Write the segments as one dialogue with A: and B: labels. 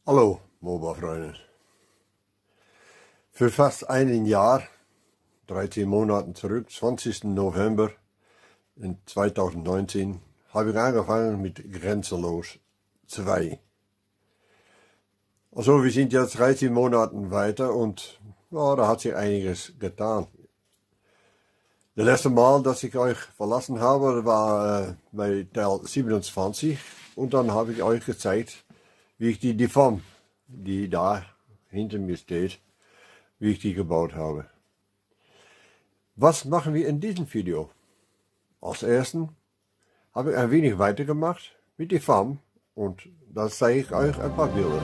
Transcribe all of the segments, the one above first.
A: Hallo, MOBA-Freunde. Für fast ein Jahr, 13 Monate zurück, 20. November in 2019, habe ich angefangen mit Grenzenlos 2. Also wir sind jetzt 13 Monate weiter und ja, da hat sich einiges getan. Das letzte Mal, dass ich euch verlassen habe, war bei Teil 27 und dann habe ich euch gezeigt, wie ich die Farm, die da hinter mir steht, wie ich die gebaut habe. Was machen wir in diesem Video? Als ersten habe ich ein wenig weitergemacht mit der Farm und da zeige ich euch ein paar Bilder.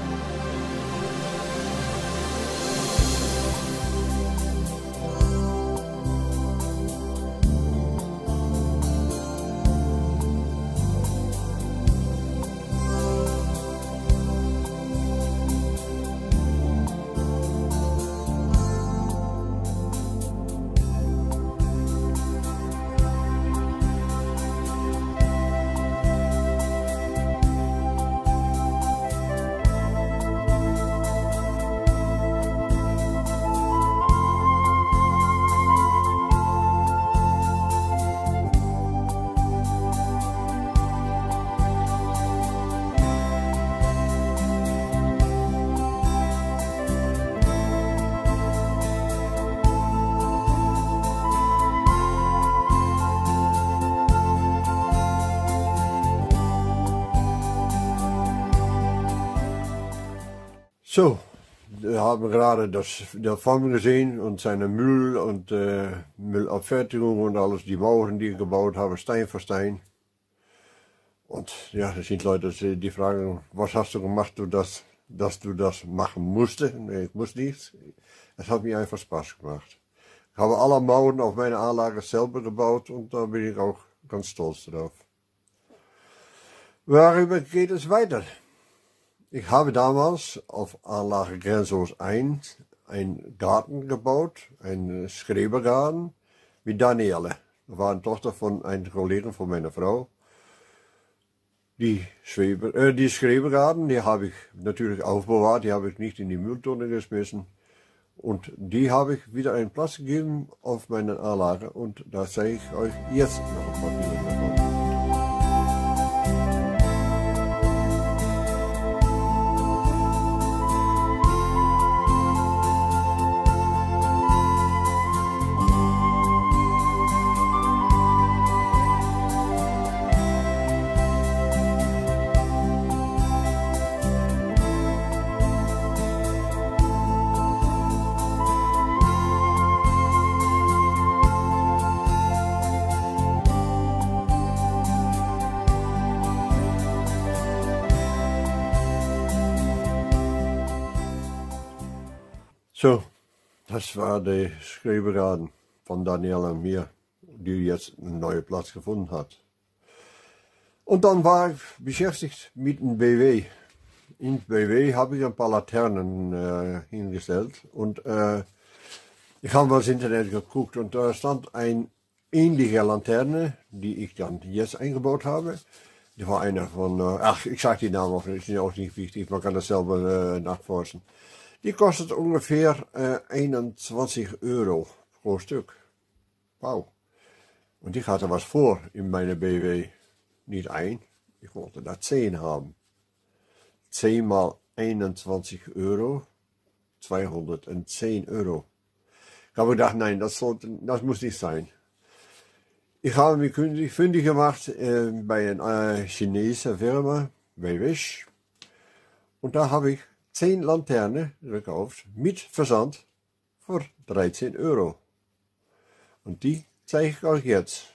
A: So, wir haben gerade der Farm gesehen und seine Müll und Müllabfertigung und alles, die Mauern, die ich gebaut habe, Stein für Stein. Und ja, das sind Leute, die fragen, was hast du gemacht, dass du das machen musste? Nee, ich muss nichts. Es hat mir einfach Spaß gemacht. Ich habe alle Mauern auf meine Anlage selber gebaut und da bin ich auch ganz stolz drauf. Worüber geht es weiter? Ich habe damals auf Anlage Grenzenlos 1 einen Garten gebaut, einen Schrebergarten mit Daniele. Das war eine Tochter von einem Kollegen von meiner Frau. Die Schrebergarten, die habe ich natürlich aufbewahrt, die habe ich nicht in die Mülltonne geschmissen. Und die habe ich wieder einen Platz gegeben auf meiner Anlage und da zeige ich euch jetzt noch ein paar Bilder davon. So, das war der Schrebergarten von Daniela und mir, die jetzt einen neuen Platz gefunden hat. Und dann war ich beschäftigt mit dem BW. In BW habe ich ein paar Laternen hingestellt und ich habe ins Internet geguckt und da stand eine ähnliche Laterne, die ich dann jetzt eingebaut habe. Die war einer von, ich sage die Namen auch nicht, ist auch nicht wichtig, man kann das selber nachforschen. Die kostet ungefähr 21 Euro pro Stück. Wow. Und ich hatte was vor in meiner BW. Nicht ein, ich wollte da 10 haben. 10 mal 21 Euro, 210 Euro. Ich habe gedacht, nein, das muss nicht sein. Ich habe mich fündig gemacht bei einer chinesischen Firma, bei Wish. Und da habe ich 10 Laternen gekauft mit Versand für 13 Euro. Und die zeige ich euch jetzt.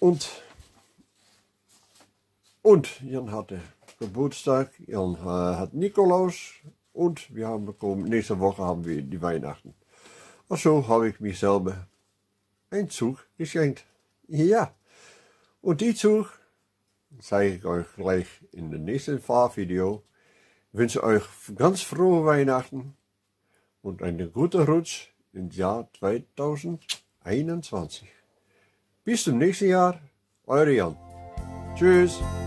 A: Und Jan hatte Geburtstag, Jan hat Nikolaus und wir haben bekommen, nächste Woche haben wir die Weihnachten. Und so habe ich mich selber einen Zug geschenkt. Ja, und die Zug zeige ich euch gleich in dem nächsten Fahrvideo. Ich wünsche euch ganz frohe Weihnachten und einen guten Rutsch ins Jahr 2021. Bis zum nächsten Jahr, euer Jan. Tschüss.